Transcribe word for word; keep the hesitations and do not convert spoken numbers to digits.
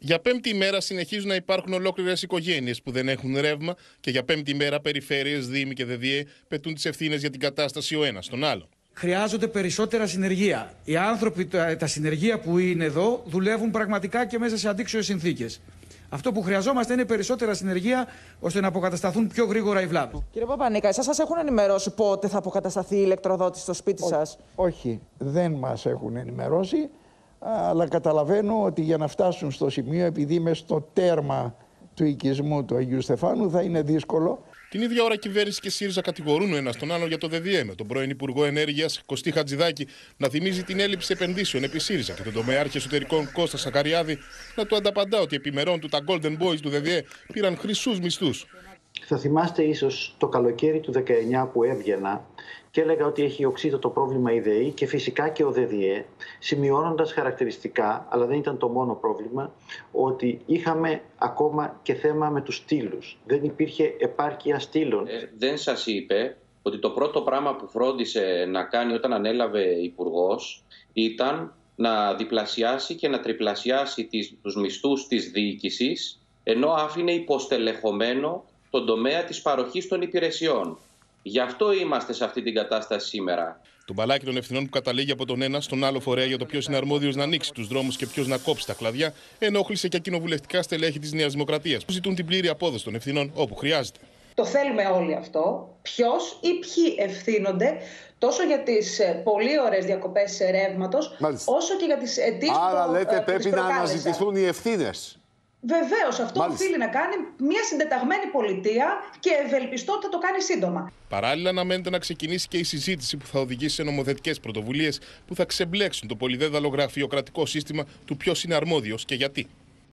Για πέμπτη ημέρα συνεχίζουν να υπάρχουν ολόκληρες οικογένειες που δεν έχουν ρεύμα και για πέμπτη ημέρα περιφέρειες, δήμοι και ΔΔΕ πετούν τις ευθύνες για την κατάσταση ο ένας στον άλλο. Χρειάζονται περισσότερα συνεργεία. Οι άνθρωποι, τα, τα συνεργεία που είναι εδώ, δουλεύουν πραγματικά και μέσα σε αντίξωες συνθήκες. Αυτό που χρειαζόμαστε είναι περισσότερα συνεργεία ώστε να αποκατασταθούν πιο γρήγορα οι βλάβες. Κύριε Παπανίκα, εσάς σας έχουν ενημερώσει πότε θα αποκατασταθεί η ηλεκτροδότηση στο σπίτι Ό, σας? Όχι, δεν μας έχουν ενημερώσει, αλλά καταλαβαίνω ότι για να φτάσουν στο σημείο, επειδή είμαι στο τέρμα του οικισμού του Αγίου Στεφάνου, θα είναι δύσκολο. Την ίδια ώρα, κυβέρνηση και ΣΥΡΙΖΑ κατηγορούν ο ένας τον άλλο για το ΔΔΕ, με τον πρώην Υπουργό Ενέργειας Κωστή Χατζηδάκη να θυμίζει την έλλειψη επενδύσεων επί ΣΥΡΙΖΑ και τον τομεάρχη εσωτερικών Κώστα Σακαριάδη να του ανταπαντά ότι επιμερών του τα Golden Boys του ΔΔΕ πήραν χρυσούς μισθούς. Θα θυμάστε ίσως το καλοκαίρι του δεκαεννιά που έβγαινα και έλεγα ότι έχει οξύτατο πρόβλημα η ΔΕΗ και φυσικά και ο ΔΔΕ, σημειώνοντας χαρακτηριστικά, αλλά δεν ήταν το μόνο πρόβλημα, ότι είχαμε ακόμα και θέμα με τους στήλους. Δεν υπήρχε επάρκεια στήλων. Ε, δεν σας είπε ότι το πρώτο πράγμα που φρόντισε να κάνει όταν ανέλαβε υπουργός ήταν να διπλασιάσει και να τριπλασιάσει τις, τους μισθούς της διοίκησης, ενώ άφηνε υποστελεχωμένο τον τομέα της παροχής των υπηρεσιών. Γι' αυτό είμαστε σε αυτή την κατάσταση σήμερα. Το μπαλάκι των ευθυνών που καταλήγει από τον ένα στον άλλο φορέα για το ποιος είναι αρμόδιος να ανοίξει τους δρόμους και ποιος να κόψει τα κλαδιά, ενόχλησε και κοινοβουλευτικά στελέχη της Νέας Δημοκρατίας που ζητούν την πλήρη απόδοση των ευθυνών όπου χρειάζεται. Το θέλουμε όλοι αυτό. Ποιος ή ποιοι ευθύνονται τόσο για τις πολύ ωραίες διακοπές ρεύματος, όσο και για τις αιτήσεις που Άρα λέτε ε, πρέπει να αναζητηθούν οι ευθύνες. Βεβαίως, αυτό Μάλιστα. οφείλει να κάνει μια συντεταγμένη πολιτεία και ευελπιστώ ότι θα το κάνει σύντομα. Παράλληλα, αναμένεται να ξεκινήσει και η συζήτηση που θα οδηγήσει σε νομοθετικές πρωτοβουλίες που θα ξεμπλέξουν το πολυδέδαλο γραφειοκρατικό σύστημα του ποιος είναι αρμόδιος και γιατί.